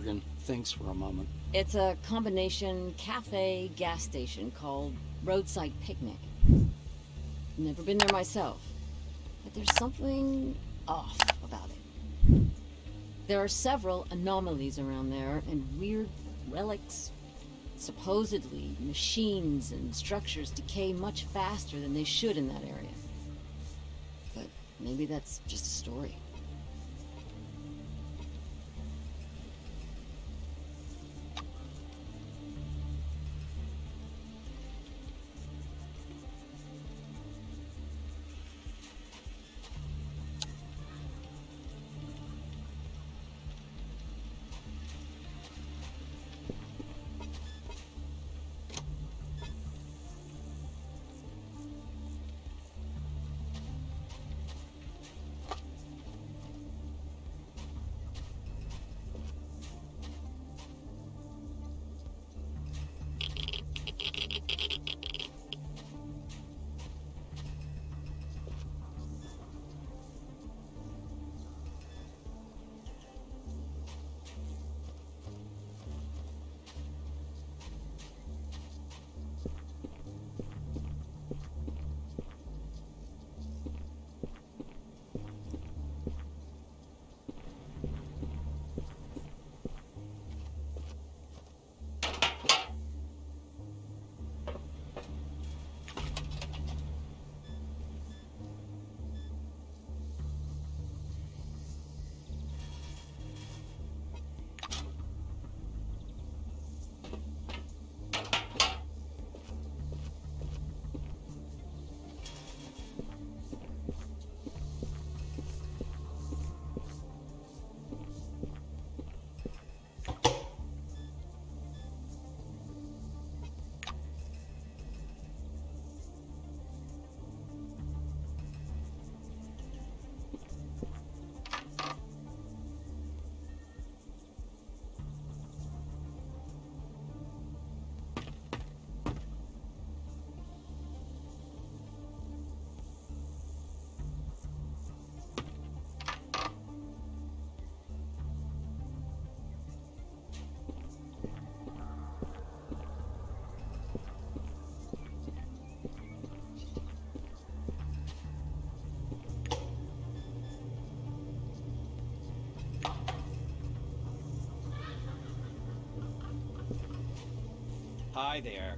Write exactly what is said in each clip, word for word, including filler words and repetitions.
Morgan thinks for a moment. It's a combination cafe gas station called Roadside Picnic. Never been there myself, but there's something off about it. There are several anomalies around there and weird relics. Supposedly, machines and structures decay much faster than they should in that area. But maybe that's just a story. Hi there.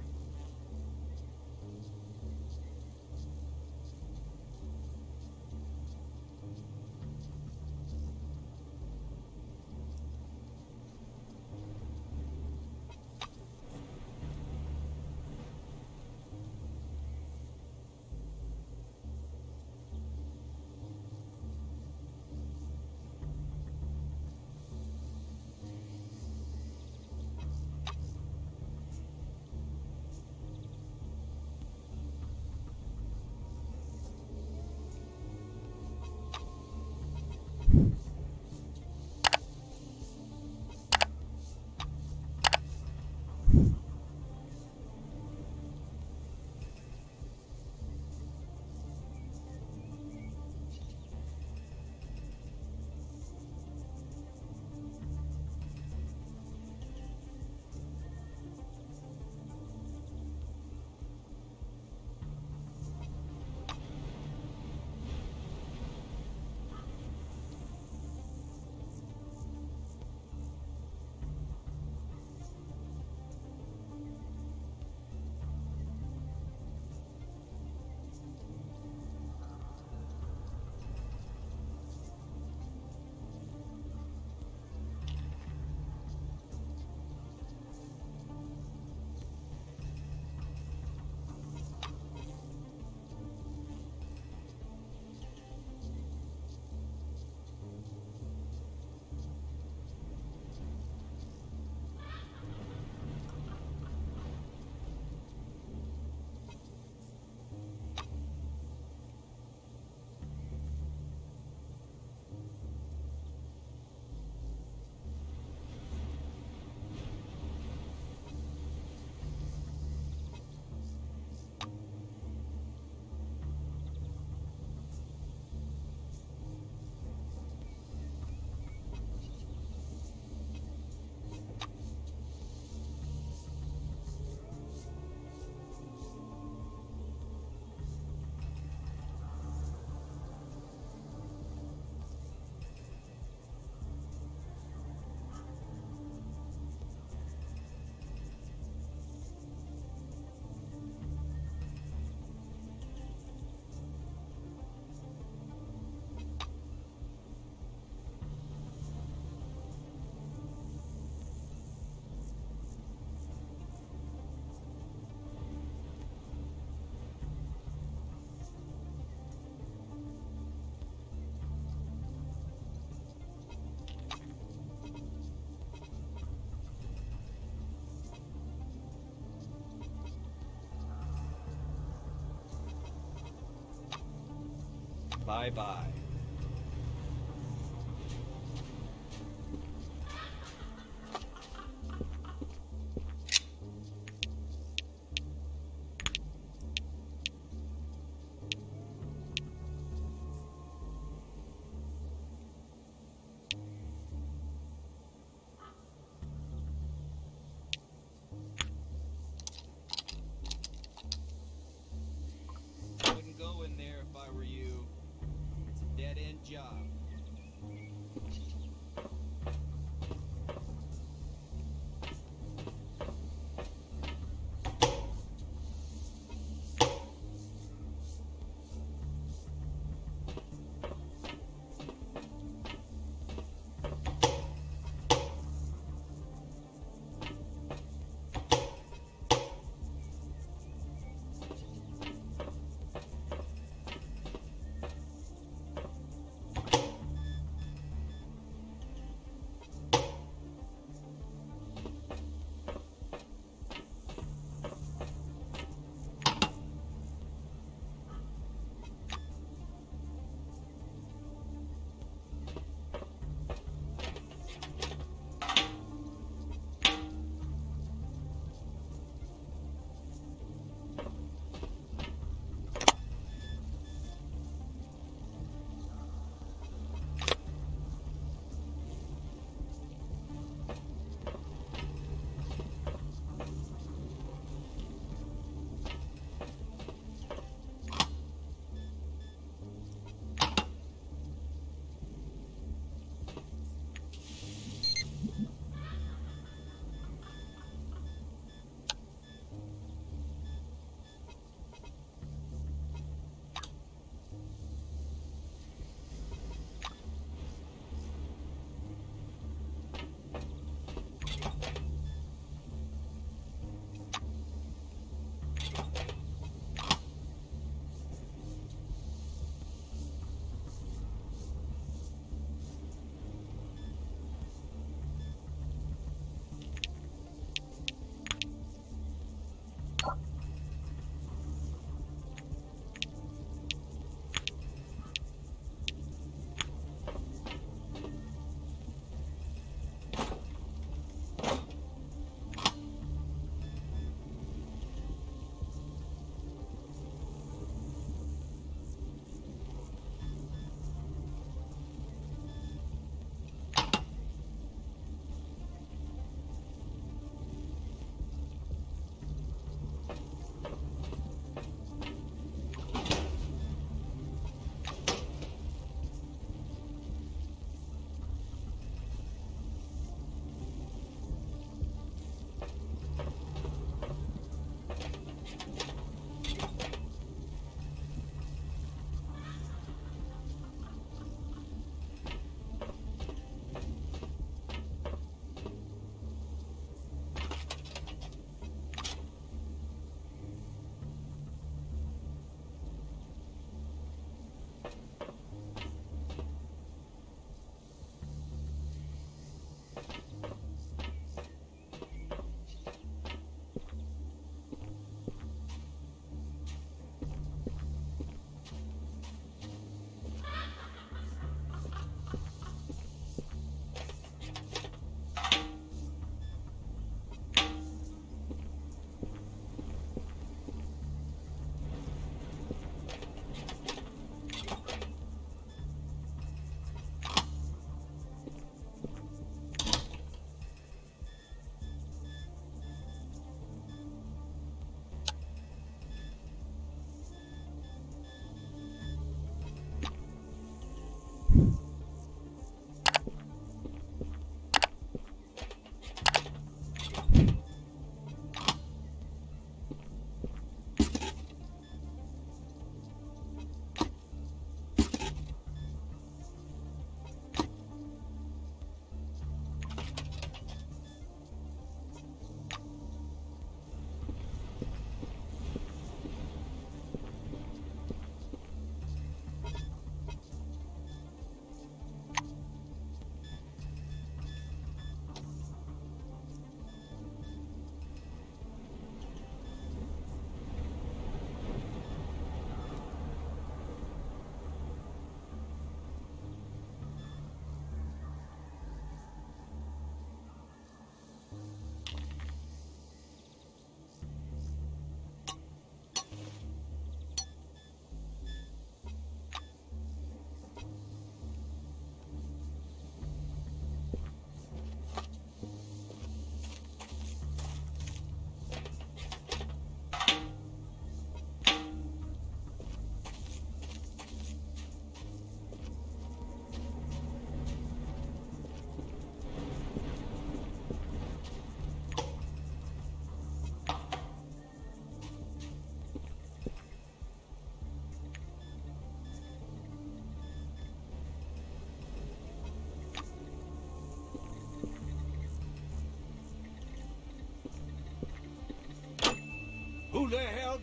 Bye-bye. Wouldn't go in there if I were you. It's dead.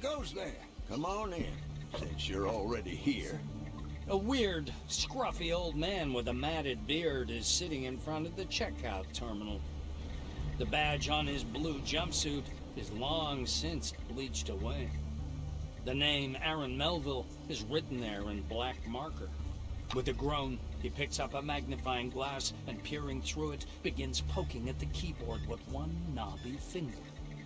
goes there. Come on in, since you're already here. A weird, scruffy old man with a matted beard is sitting in front of the checkout terminal. The badge on his blue jumpsuit is long since bleached away. The name Aaron Melville is written there in black marker. With a groan, he picks up a magnifying glass and, peering through it, begins poking at the keyboard with one knobby finger.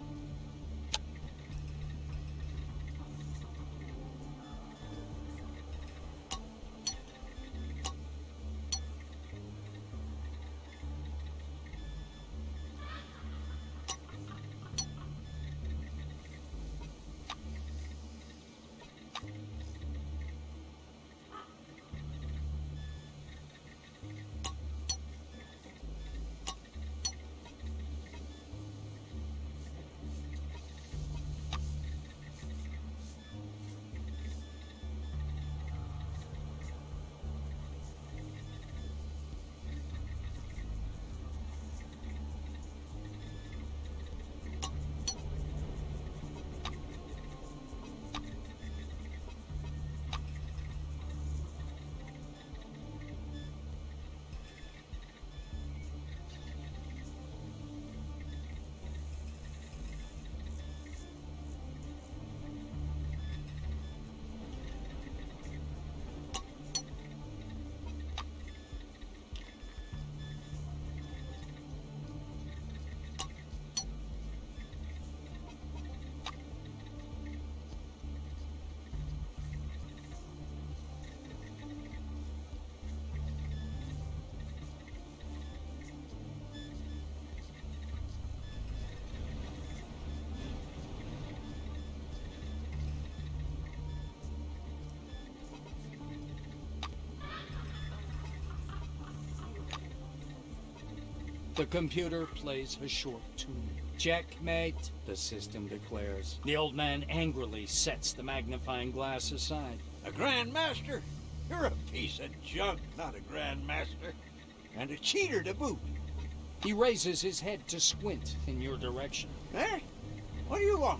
The computer plays a short tune. Checkmate, the system declares. The old man angrily sets the magnifying glass aside. A Grand Master? You're a piece of junk, not a Grand Master. And a cheater to boot. He raises his head to squint in your direction. Eh? What do you want?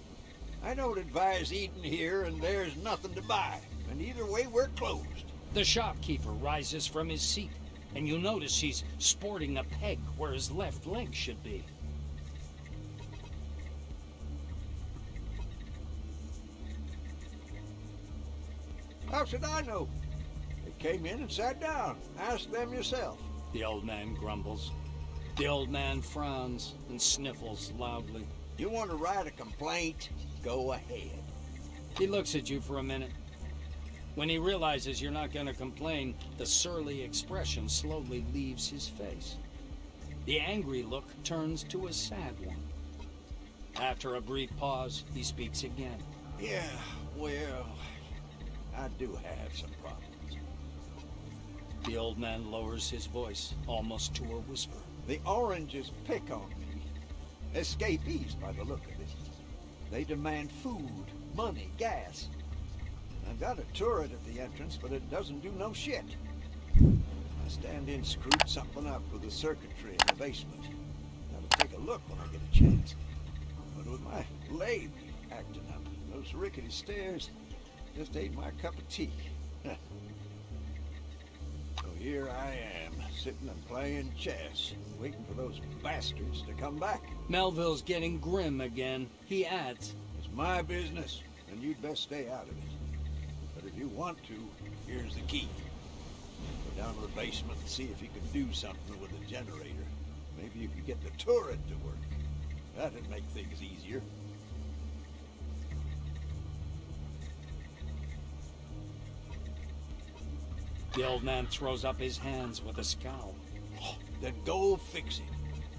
I don't advise eating here, and there's nothing to buy. And either way, we're closed. The shopkeeper rises from his seat, and you notice he's sporting a peg where his left leg should be. How should I know? They came in and sat down. Ask them yourself. The old man grumbles. The old man frowns and sniffles loudly. You want to write a complaint? Go ahead. He looks at you for a minute. When he realizes you're not going to complain, the surly expression slowly leaves his face. The angry look turns to a sad one. After a brief pause, he speaks again. Yeah, well, I do have some problems. The old man lowers his voice, almost to a whisper. The oranges pick on me. Escapees, by the look of it. They demand food, money, gas. I've got a turret at the entrance, but it doesn't do no shit. I stand in, screwed something up with the circuitry in the basement. Gotta take a look when I get a chance. But with my lathe acting up, those rickety stairs just ain't my cup of tea. So here I am, sitting and playing chess, waiting for those bastards to come back. Melville's getting grim again. He adds, It's my business, and you'd best stay out of it. But if you want to, here's the key. Go down to the basement and see if you can do something with the generator. Maybe you could get the turret to work. That'd make things easier. The old man throws up his hands with a scowl. Oh, then go fix it.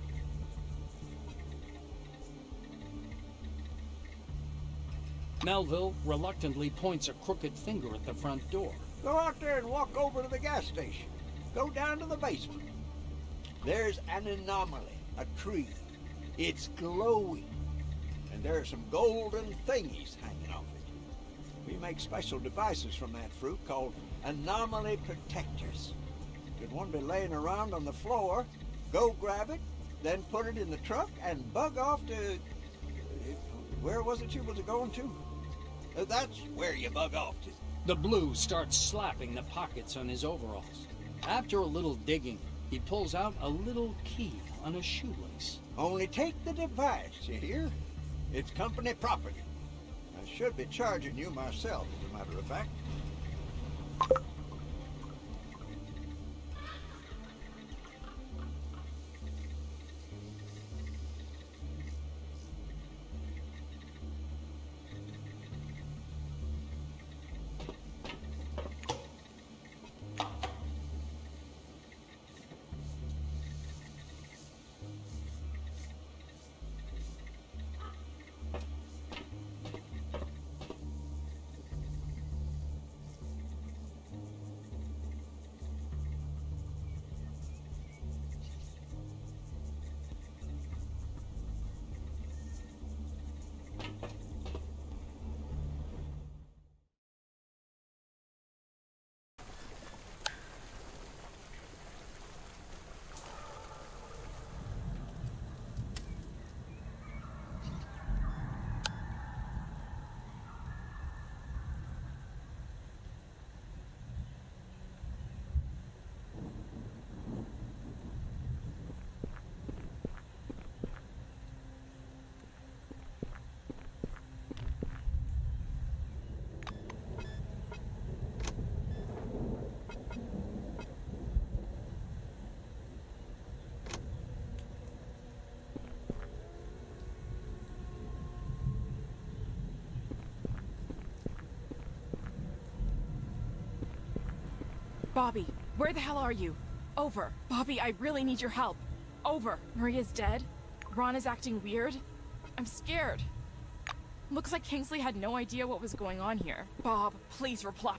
Melville reluctantly points a crooked finger at the front door. Go out there and walk over to the gas station. Go down to the basement. There's an anomaly, a tree. It's glowing. And there are some golden thingies hanging off it. We make special devices from that fruit called anomaly protectors. Should one be laying around on the floor, go grab it, then put it in the truck and bug off to... Where was it you was going to? Uh, that's where you bug off to. The Blue starts slapping the pockets on his overalls. After a little digging, he pulls out a little key on a shoelace. Only take the device, you hear? It's company property. I should be charging you myself, as a matter of fact. Bobby, where the hell are you? Over. Bobby, I really need your help. Over. Maria's dead. Ron is acting weird. I'm scared. Looks like Kingsley had no idea what was going on here. Bob, please reply.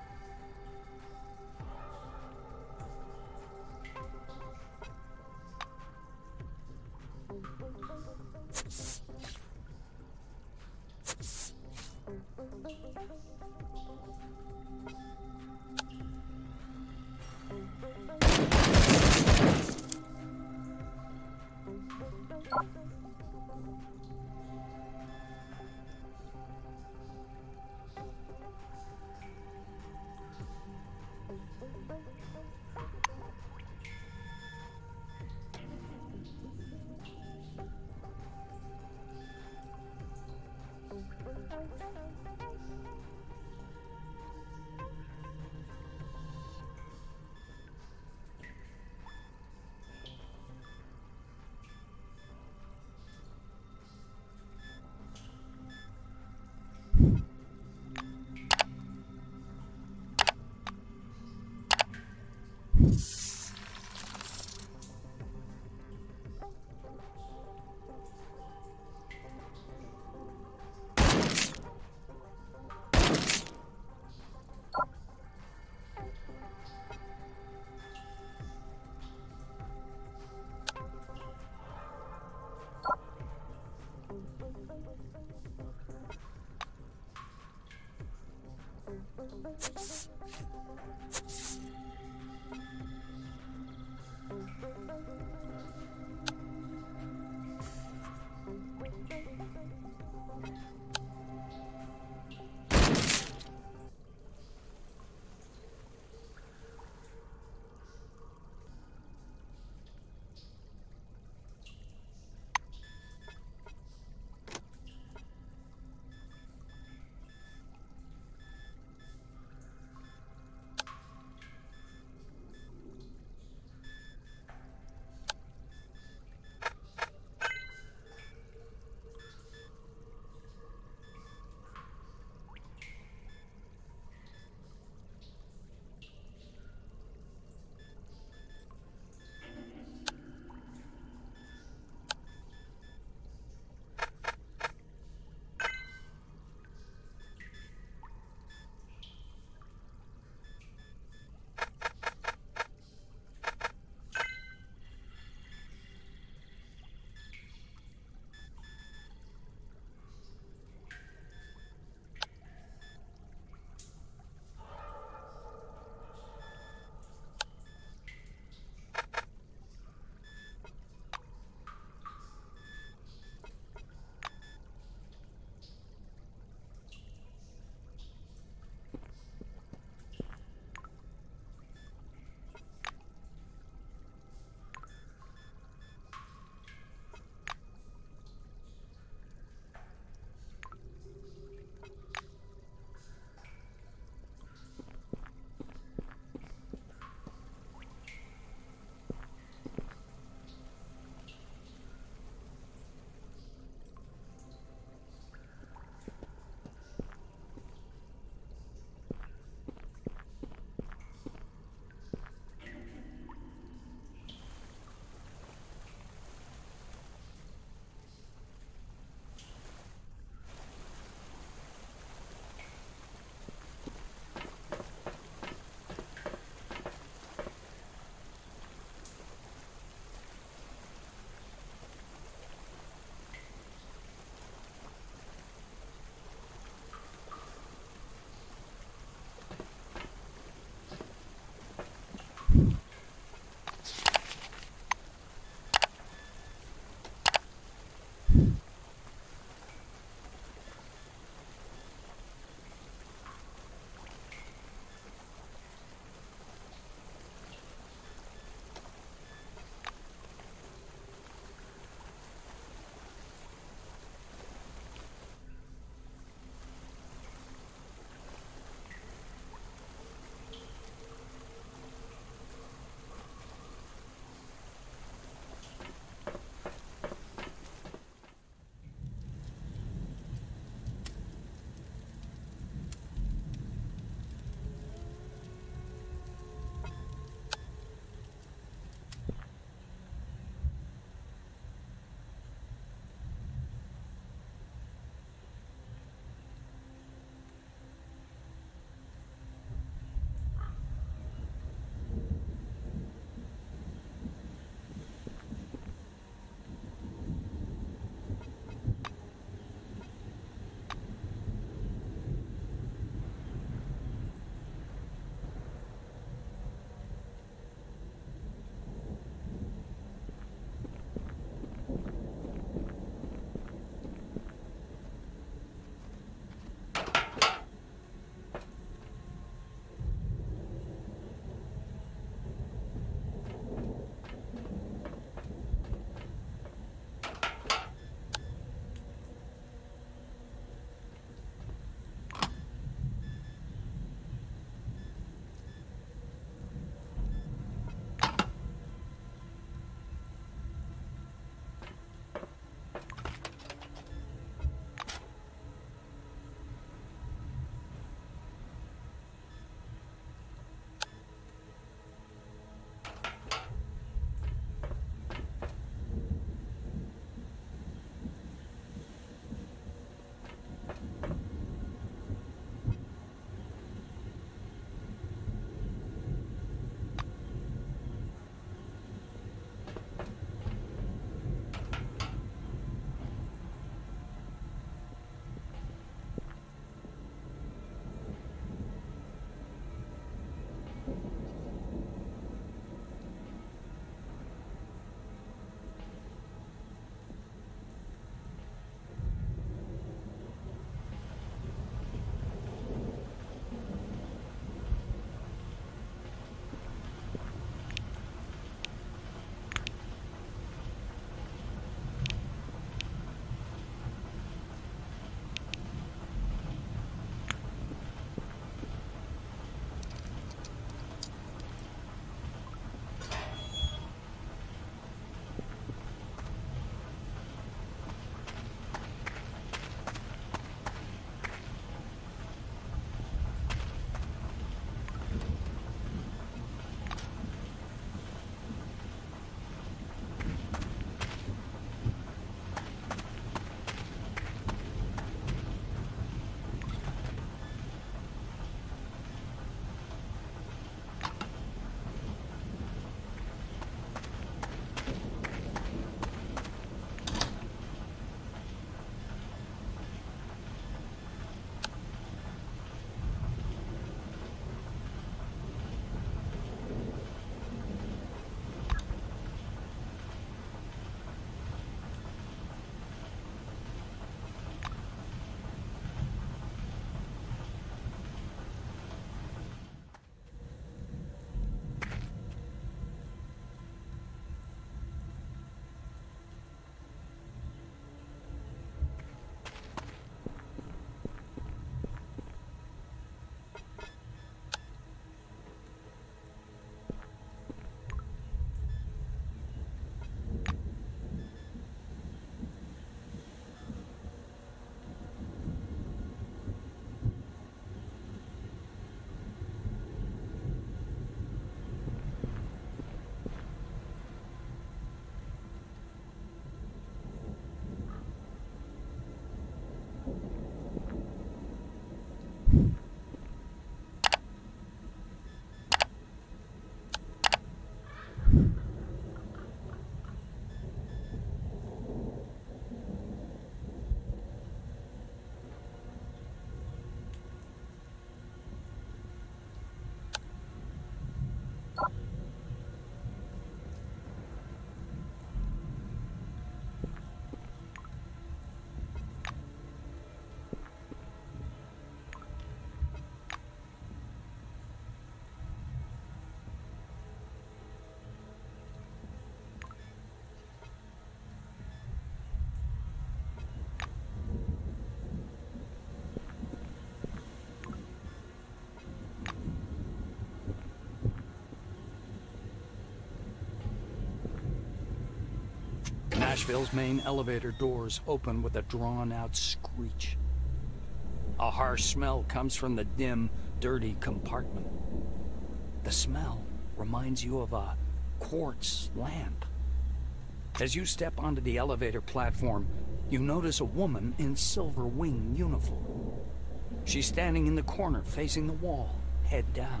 Nashville's main elevator doors open with a drawn-out screech. A harsh smell comes from the dim, dirty compartment. The smell reminds you of a quartz lamp. As you step onto the elevator platform, you notice a woman in silver wing uniform. She's standing in the corner, facing the wall, head down.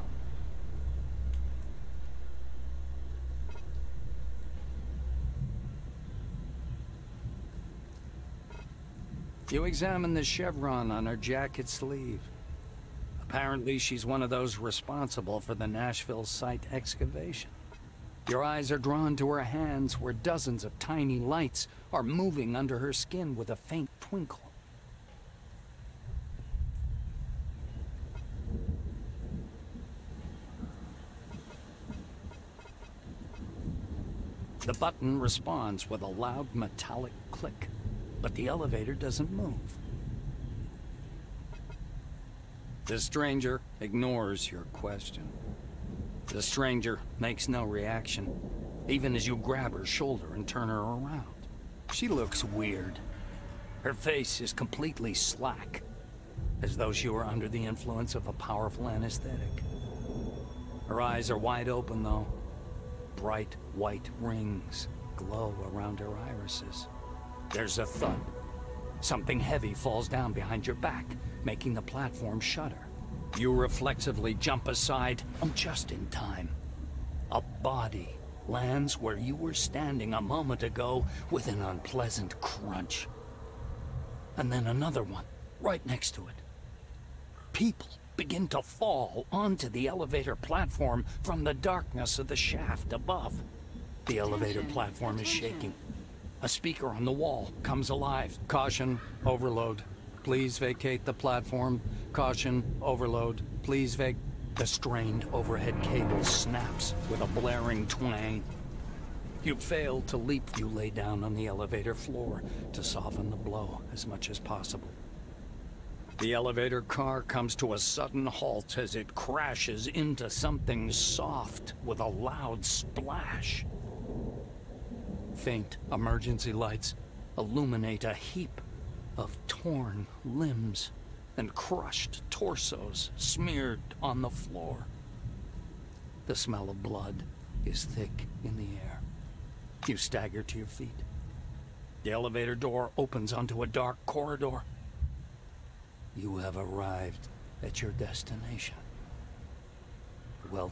You examine the chevron on her jacket sleeve. Apparently, she's one of those responsible for the Nashville site excavation. Your eyes are drawn to her hands, where dozens of tiny lights are moving under her skin with a faint twinkle. The button responds with a loud metallic click, but the elevator doesn't move. The stranger ignores your question. The stranger makes no reaction, even as you grab her shoulder and turn her around. She looks weird. Her face is completely slack, as though she were under the influence of a powerful anesthetic. Her eyes are wide open, though. Bright white rings glow around her irises. There's a thud. Something heavy falls down behind your back, making the platform shudder. You reflexively jump aside, just in time. A body lands where you were standing a moment ago with an unpleasant crunch. And then another one, right next to it. People begin to fall onto the elevator platform from the darkness of the shaft above. The elevator platform is shaking. A speaker on the wall comes alive. Caution, overload. Please vacate the platform. Caution, overload. Please vac... The strained overhead cable snaps with a blaring twang. You fail to leap. You lay down on the elevator floor to soften the blow as much as possible. The elevator car comes to a sudden halt as it crashes into something soft with a loud splash. Faint emergency lights illuminate a heap of torn limbs and crushed torsos smeared on the floor. The smell of blood is thick in the air. You stagger to your feet. The elevator door opens onto a dark corridor. You have arrived at your destination. Well...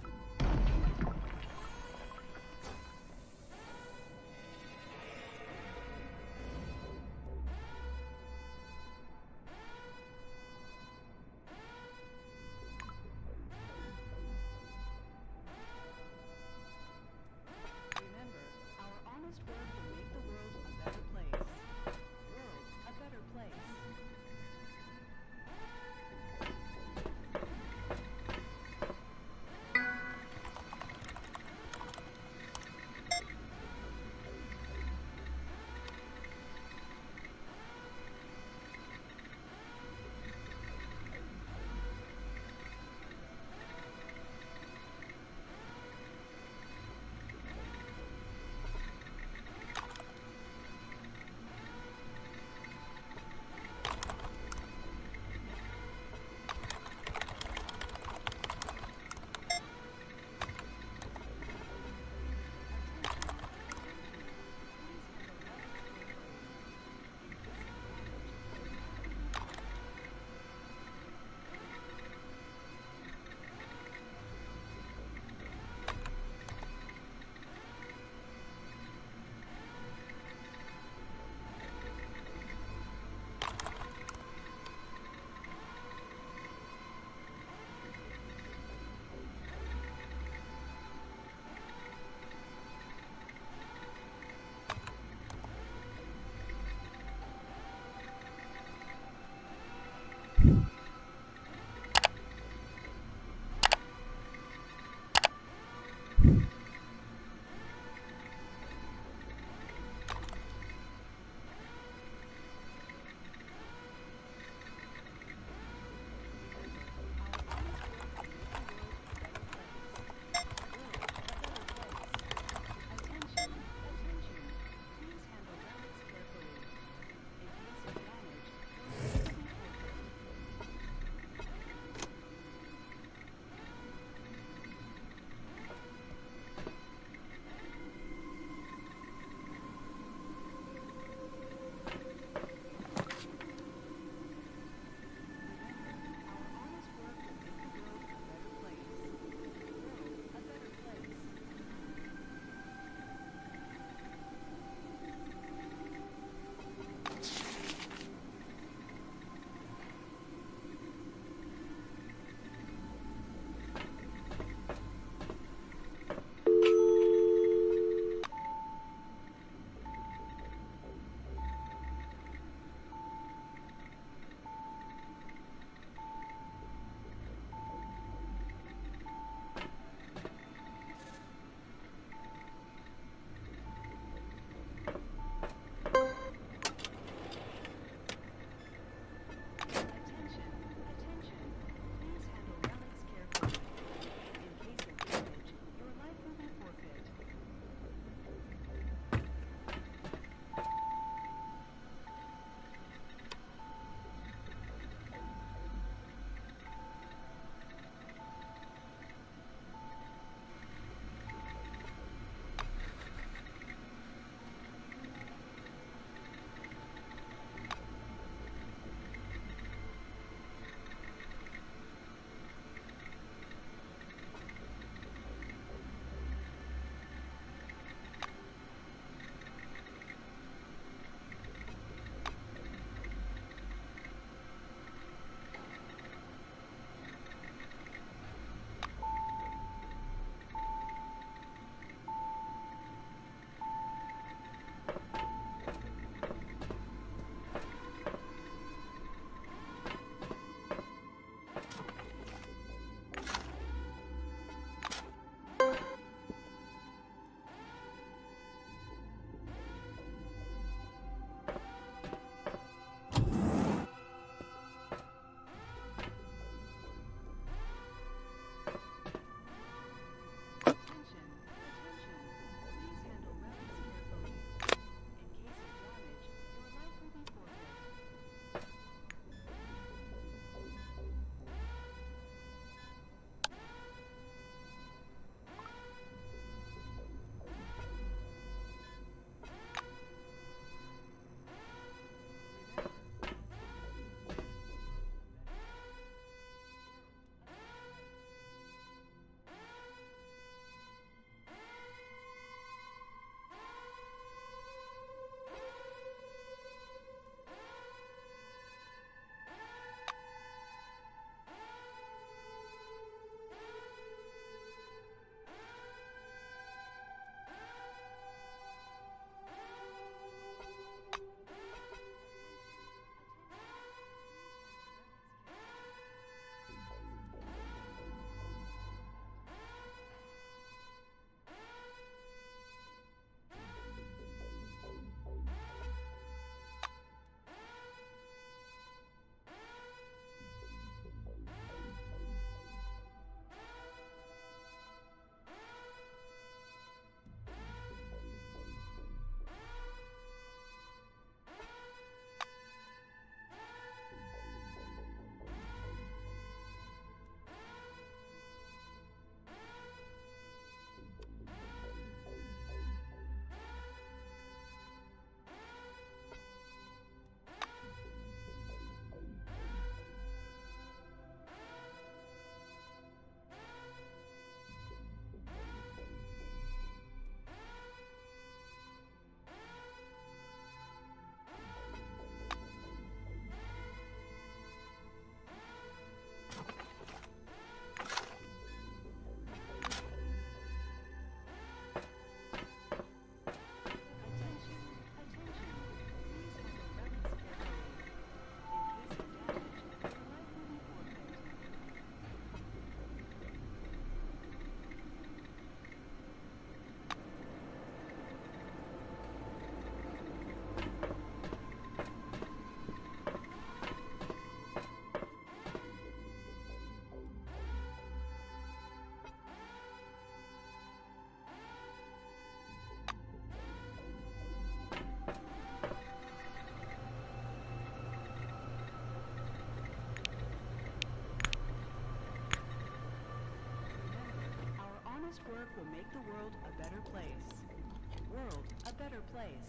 honest work will make the world a better place. World a better place.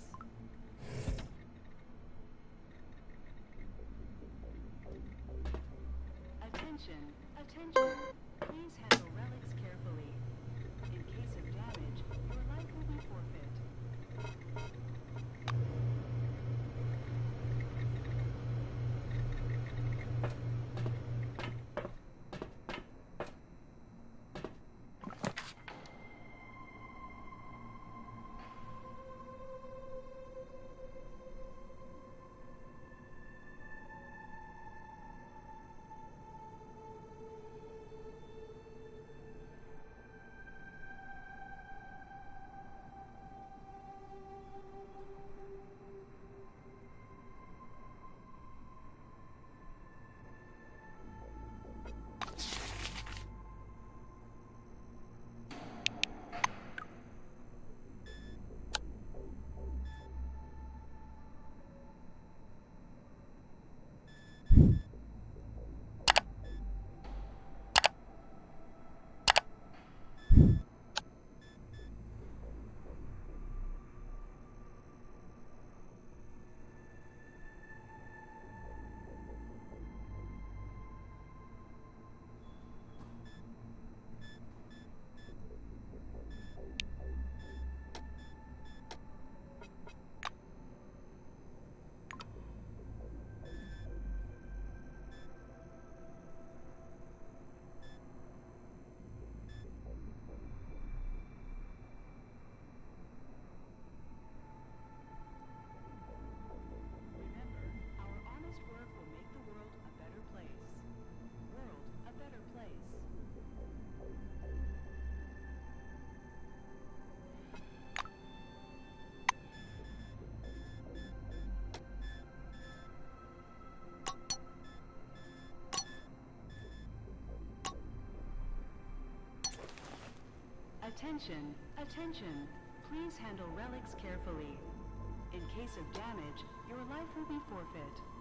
Attention, attention. Please handle relics carefully. In case of damage, your life will be forfeit. Attention, attention. Please handle relics carefully. In case of damage, your life will be forfeit.